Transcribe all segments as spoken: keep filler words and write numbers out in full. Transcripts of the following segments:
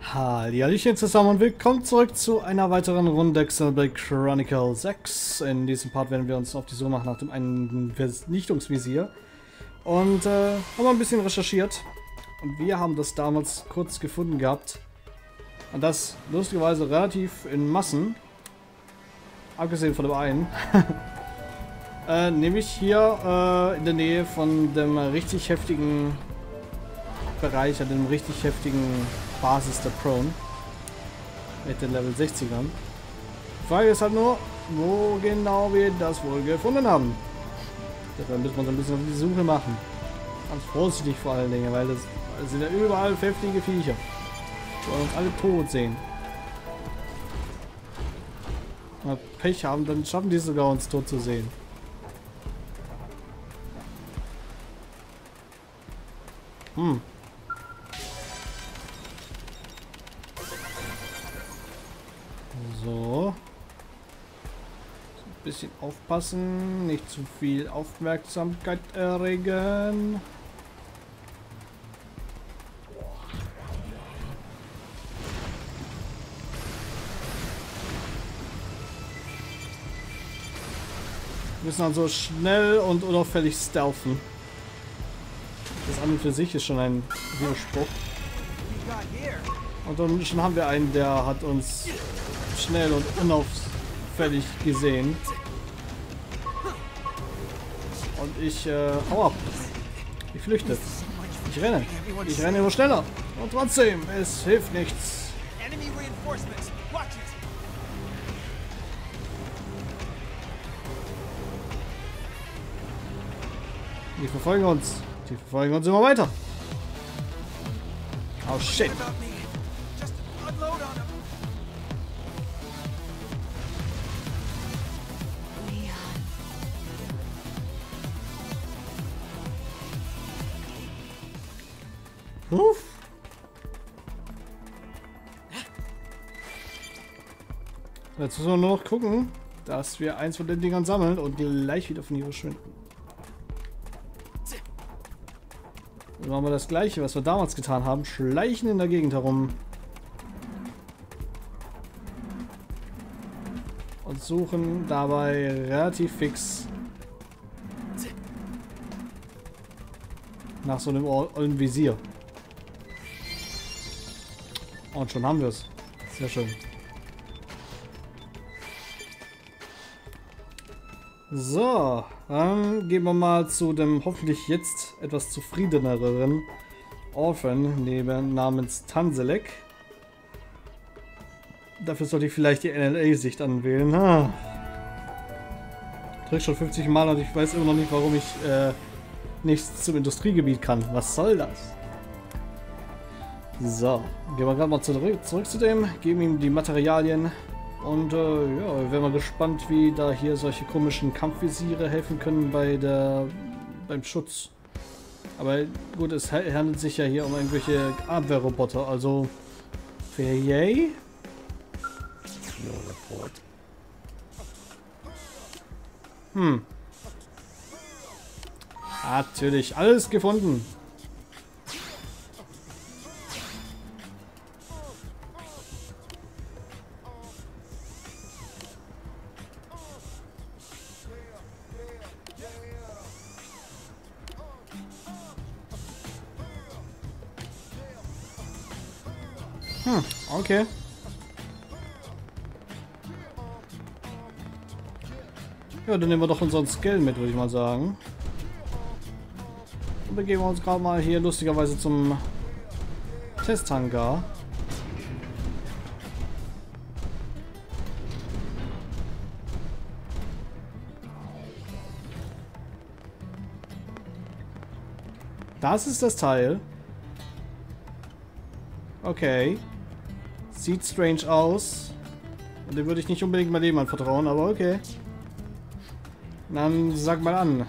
Hallihallöchen zusammen und willkommen zurück zu einer weiteren Runde Xenoblade Chronicles sechs. In diesem Part werden wir uns auf die Suche machen nach dem einen Vernichtungsvisier. Und äh, haben wir ein bisschen recherchiert. Und wir haben das damals kurz gefunden gehabt. Und das lustigerweise relativ in Massen. Abgesehen von dem einen. äh, nämlich hier äh, in der Nähe von dem richtig heftigen Bereich, an dem richtig heftigen Basis der Prone. Mit den Level sechzigern. Die Frage ist halt nur, wo genau wir das wohl gefunden haben. Deshalb müssen wir uns ein bisschen auf die Suche machen. Ganz vorsichtig vor allen Dingen, weil das, das sind ja überall heftige Viecher. Die wollen uns alle tot sehen. Wenn wir Pech haben, dann schaffen die sogar uns tot zu sehen. Hm. So. Ein bisschen aufpassen, nicht zu viel Aufmerksamkeit erregen. Wir müssen also schnell und unauffällig stealthen. Das an und für sich ist schon ein Widerspruch. Und dann schon haben wir einen, der hat uns schnell und unauffällig gesehen. Und ich äh, hau ab. Ich flüchte. Ich renne. Ich renne immer schneller. Und trotzdem, es hilft nichts. Die verfolgen uns. Die verfolgen uns immer weiter. Oh shit. Uff. Jetzt müssen wir nur noch gucken, dass wir eins von den Dingern sammeln und gleich wieder von hier verschwinden. Dann machen wir das gleiche, was wir damals getan haben. Schleichen in der Gegend herum. Und suchen dabei relativ fix nach so einem ollen Visier. Und schon haben wir es. Sehr schön. So, dann gehen wir mal zu dem hoffentlich jetzt etwas zufriedeneren Orphan neben, namens Tanselek. Dafür sollte ich vielleicht die N L A-Sicht anwählen. Ah. Drück schon fünfzig Mal und ich weiß immer noch nicht, warum ich äh, nichts zum Industriegebiet kann. Was soll das? So, gehen wir gerade mal zurück, zurück zu dem, geben ihm die Materialien und äh, ja, wir werden mal gespannt, wie da hier solche komischen Kampfvisiere helfen können bei der beim Schutz. Aber gut, es handelt sich ja hier um irgendwelche Abwehrroboter, also fair yay. Hm. Natürlich, alles gefunden. Hm, okay. Ja, dann nehmen wir doch unseren Skill mit, würde ich mal sagen. Und begeben wir uns gerade mal hier lustigerweise zum Testhangar. Das ist das Teil. Okay. Sieht strange aus. Und dem würde ich nicht unbedingt mein Leben anvertrauen, aber okay. Dann sag mal an.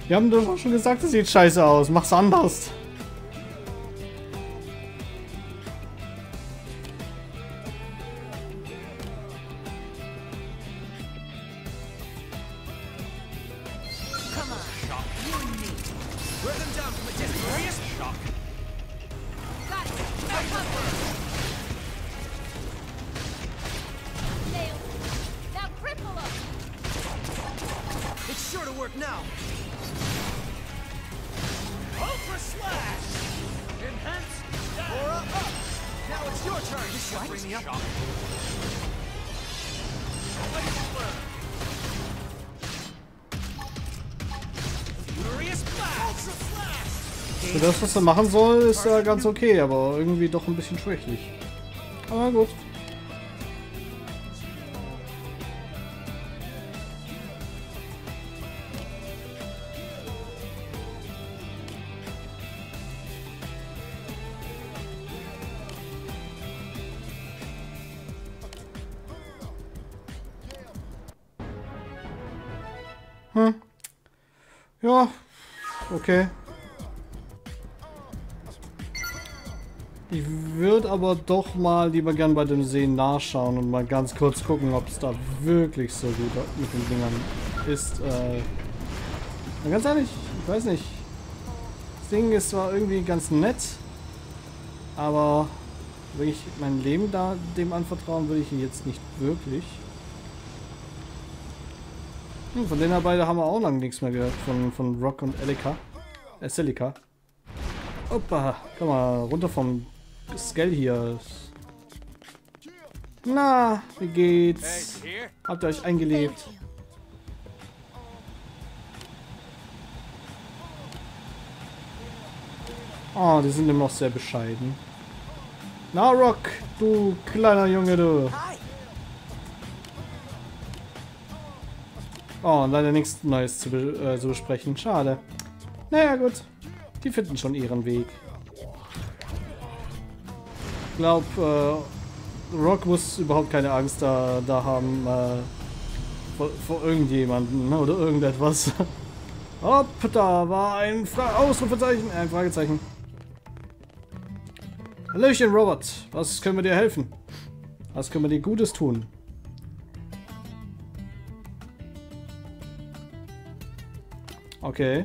Wir haben doch schon gesagt, das sieht scheiße aus. Mach's anders. Für das, was er machen soll, ist er ganz okay, aber irgendwie doch ein bisschen schwächlich. Aber gut. Hm. Ja, okay. Ich würde aber doch mal lieber gern bei dem See nachschauen und mal ganz kurz gucken, ob es da wirklich so gut mit den Dingern ist. Äh, ganz ehrlich, ich weiß nicht. Das Ding ist zwar irgendwie ganz nett, aber wenn ich mein Leben da dem anvertrauen, würde ich ihn jetzt nicht wirklich. Hm, von denen beide haben wir auch lange nichts mehr gehört. Von, von Rock und Elika. Äh, Celica. Opa, komm mal runter vom Skell hier. Na, wie geht's? Habt ihr euch eingelebt? Oh, die sind immer noch sehr bescheiden. Na, Rock, du kleiner Junge, du. Oh, leider nichts Neues zu, be äh, zu besprechen. Schade. Naja, gut. Die finden schon ihren Weg. Ich glaube, äh, Rock muss überhaupt keine Angst da, da haben äh, vor, vor irgendjemanden, ne, oder irgendetwas. Hopp, da war ein Fra Ausrufezeichen, ein Fragezeichen. Hallöchen, Robert. Was können wir dir helfen? Was können wir dir Gutes tun? Okay.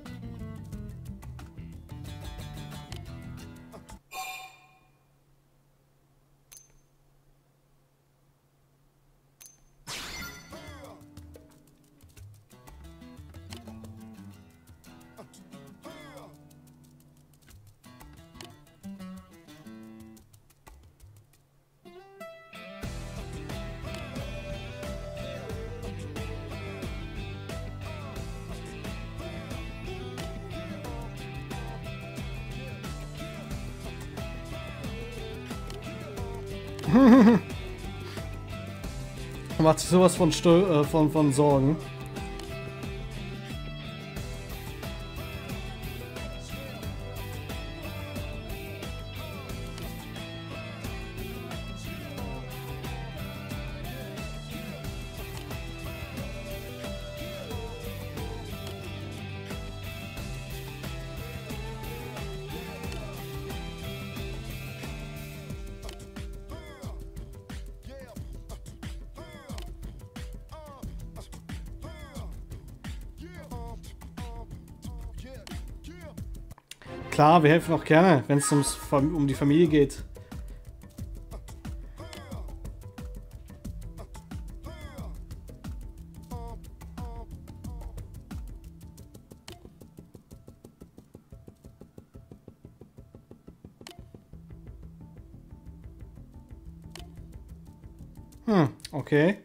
Macht sich sowas von, Stö äh, von, von Sorgen. Klar, wir helfen auch gerne, wenn es um die Familie geht. Hm, okay.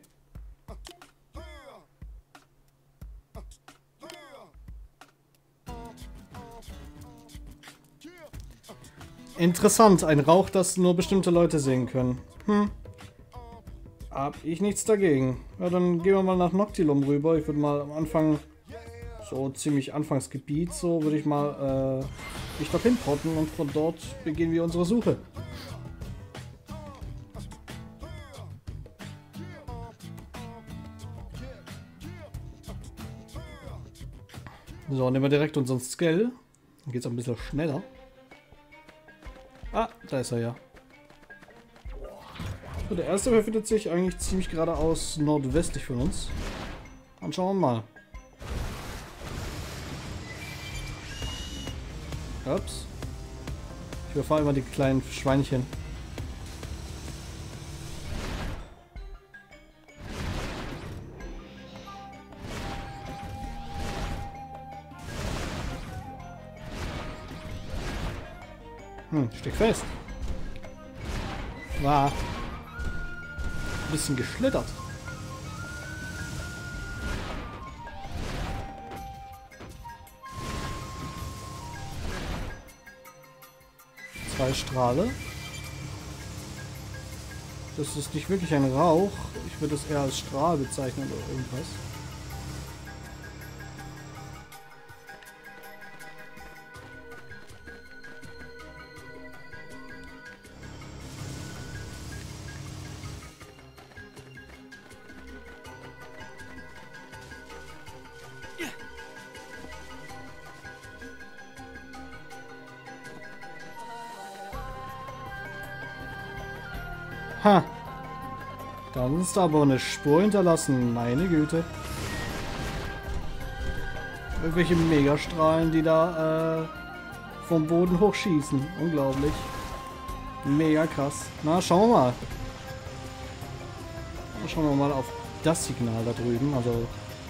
Interessant, ein Rauch, das nur bestimmte Leute sehen können. Hm. Hab ich nichts dagegen. Ja, dann gehen wir mal nach Noctilum rüber. Ich würde mal am Anfang, so ziemlich Anfangsgebiet, so würde ich mal äh, mich dorthin porten und von dort beginnen wir unsere Suche. So, nehmen wir direkt unseren Skill. Dann geht's auch ein bisschen schneller. Ah, da ist er ja. So, der erste befindet sich eigentlich ziemlich geradeaus nordwestlich von uns. Dann schauen wir mal. Ups. Ich überfahre immer die kleinen Schweinchen. Hm, steck fest. War ein bisschen geschlittert. Zwei Strahle. Das ist nicht wirklich ein Rauch. Ich würde es eher als Strahl bezeichnen oder irgendwas. Ha! Dann ist aber eine Spur hinterlassen, meine Güte. Irgendwelche Megastrahlen, die da äh, vom Boden hochschießen. Unglaublich. Mega krass. Na, schauen wir mal. Schauen wir mal auf das Signal da drüben. Also.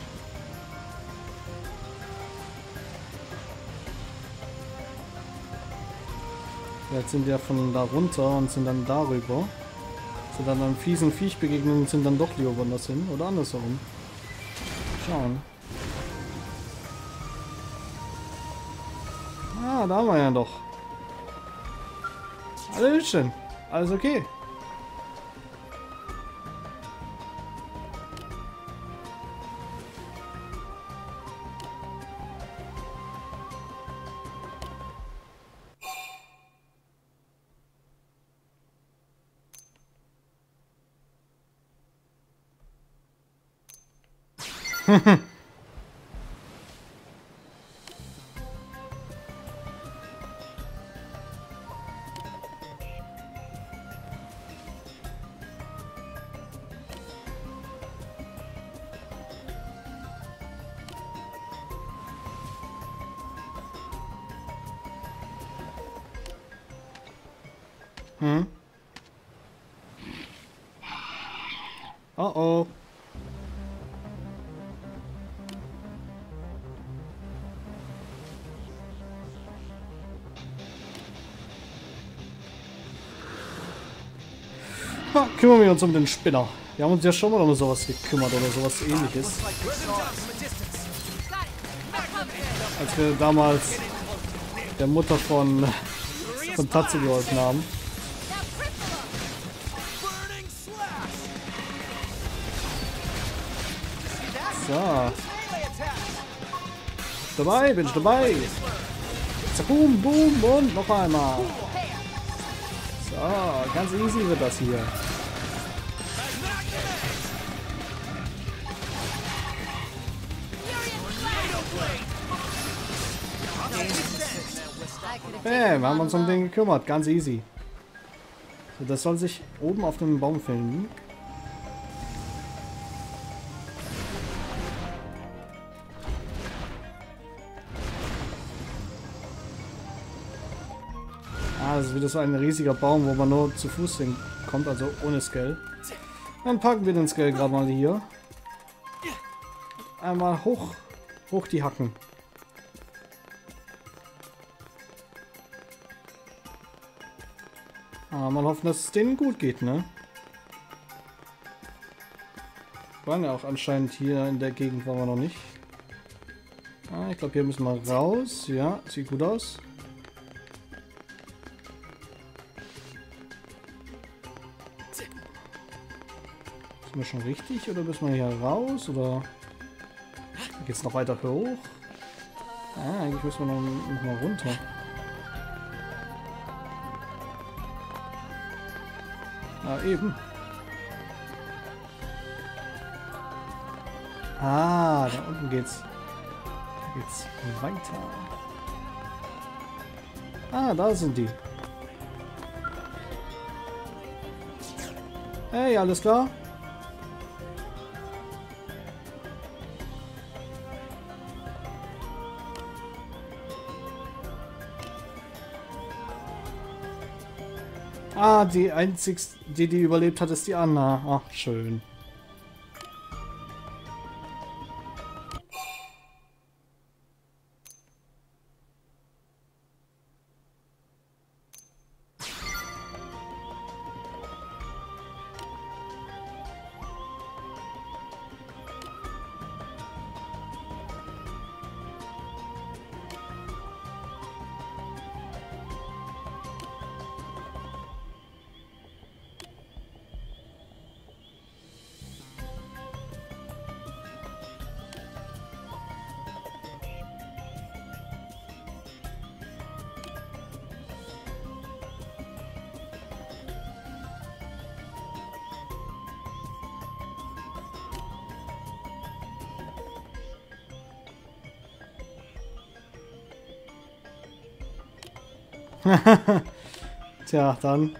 Jetzt sind wir von da runter und sind dann darüber. Sind dann einem fiesen Viech begegnen und sind dann doch lieber woanders hin oder andersherum. Schauen. Ah, da haben wir ja doch. Hallöchen. Alles okay. Hm. Oh oh. Ha, kümmern wir uns um den Spinner. Wir haben uns ja schon mal um sowas gekümmert oder sowas ähnliches. Als wir damals der Mutter von, von Tatsu geholfen haben. So. Dabei, bin ich dabei. Boom, boom und noch einmal. So, ganz easy wird das hier. Bam, haben wir uns um den gekümmert. Ganz easy. So, das soll sich oben auf dem Baum finden. Ah, das ist wieder so ein riesiger Baum, wo man nur zu Fuß hinkommt, also ohne Scale. Dann packen wir den Scale gerade mal hier. Einmal hoch, hoch die Hacken. Ah, mal hoffen, dass es denen gut geht, ne? Waren ja auch anscheinend hier in der Gegend, waren wir noch nicht. Ah, ich glaube, hier müssen wir raus. Ja, sieht gut aus. Sind wir schon richtig oder müssen wir hier raus? Oder geht es noch weiter hoch? Ah, eigentlich müssen wir noch, noch mal runter. Ah, eben. Ah, da unten geht's. geht's weiter. Ah, da sind die. Hey, alles klar? Ah, die einzigste, die die überlebt hat, ist die Anna. Ach, schön. Tja, dann.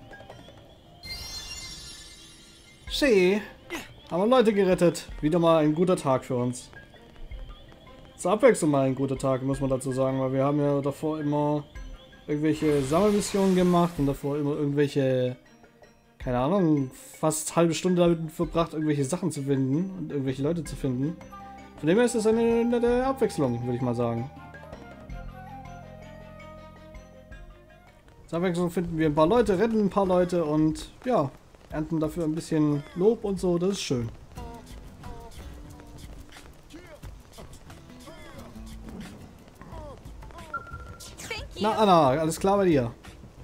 Schee. Haben wir Leute gerettet. Wieder mal ein guter Tag für uns. Zur Abwechslung mal ein guter Tag, muss man dazu sagen, weil wir haben ja davor immer irgendwelche Sammelmissionen gemacht und davor immer irgendwelche, keine Ahnung, fast halbe Stunde damit verbracht, irgendwelche Sachen zu finden und irgendwelche Leute zu finden. Von dem her ist es eine nette Abwechslung, würde ich mal sagen. Zur Abwechslung finden wir ein paar Leute, retten ein paar Leute und ja, ernten dafür ein bisschen Lob und so, das ist schön. Na Anna, alles klar bei dir?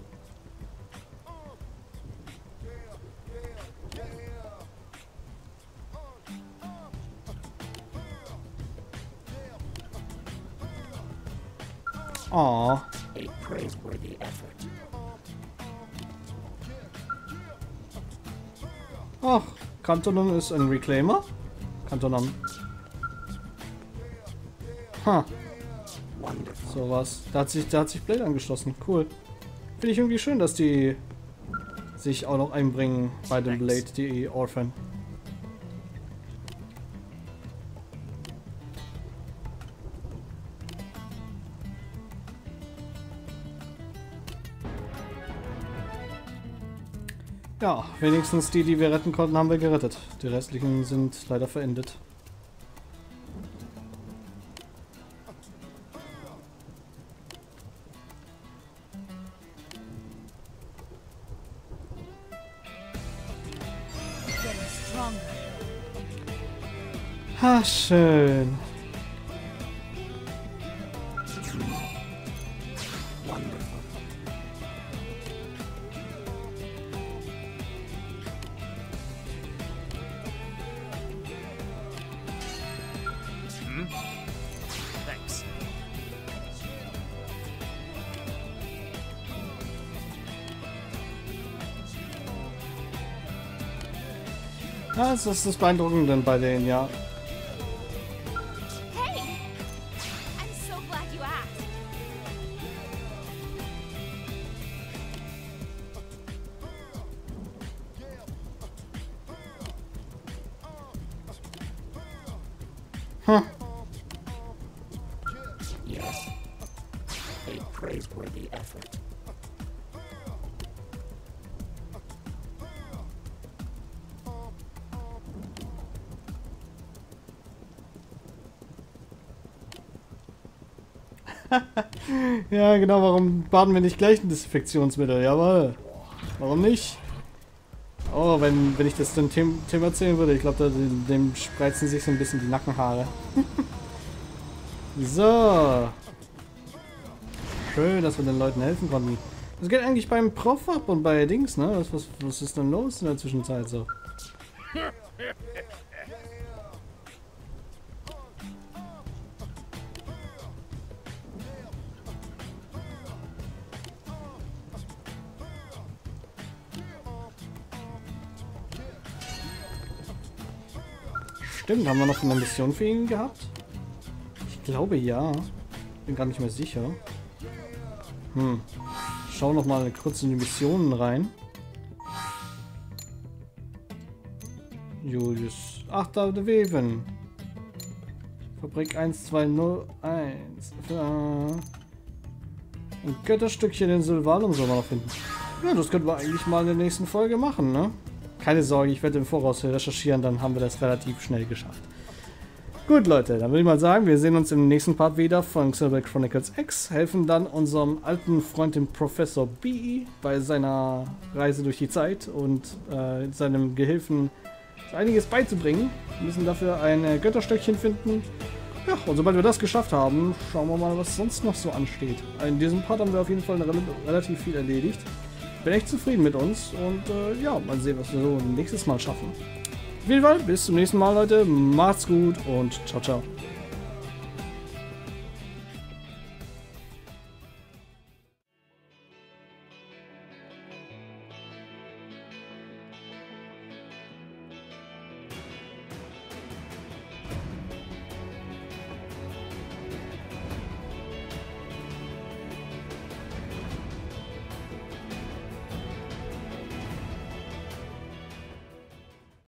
Oh. Ach, Kantonon ist ein Reclaimer? Kantonon. Ha. So was. Da hat sich, da hat sich Blade angeschlossen. Cool. Finde ich irgendwie schön, dass die sich auch noch einbringen bei dem Blade, die Orphan. Ja, wenigstens die, die wir retten konnten, haben wir gerettet. Die restlichen sind leider verendet. Ha, schön. Ja, das ist das Beeindruckende bei denen, ja. Hey, I'm so glad you asked. Hm. Yes, a praiseworthy effort. Ja, genau, warum baden wir nicht gleich ein Desinfektionsmittel? Jawohl. Warum nicht? Oh, wenn, wenn ich das dem Tim, Tim erzählen würde, ich glaube, dem, dem spreizen sich so ein bisschen die Nackenhaare. So. Schön, dass wir den Leuten helfen konnten. Was geht eigentlich beim Prof ab und bei Dings, ne? Was, was, was ist denn los in der Zwischenzeit so? Stimmt, haben wir noch eine Mission für ihn gehabt? Ich glaube ja. Bin gar nicht mehr sicher. Hm. Schau noch mal kurz in die Missionen rein. Julius. Ach, da der Weven. Fabrik eins zwei null eins. Ein Götterstückchen in Sylvanum soll man noch finden. Ja, das könnten wir eigentlich mal in der nächsten Folge machen, ne? Keine Sorge, ich werde im Voraus recherchieren, dann haben wir das relativ schnell geschafft. Gut, Leute, dann würde ich mal sagen, wir sehen uns im nächsten Part wieder von Xenoblade Chronicles X, helfen dann unserem alten Freund, dem Professor B, bei seiner Reise durch die Zeit und äh, seinem Gehilfen einiges beizubringen. Wir müssen dafür ein äh, Götterstöckchen finden. Ja, und sobald wir das geschafft haben, schauen wir mal, was sonst noch so ansteht. In diesem Part haben wir auf jeden Fall rel relativ viel erledigt. Bin echt zufrieden mit uns und äh, ja, mal sehen, was wir so nächstes Mal schaffen. Auf jeden Fall, bis zum nächsten Mal, Leute. Macht's gut und ciao, ciao.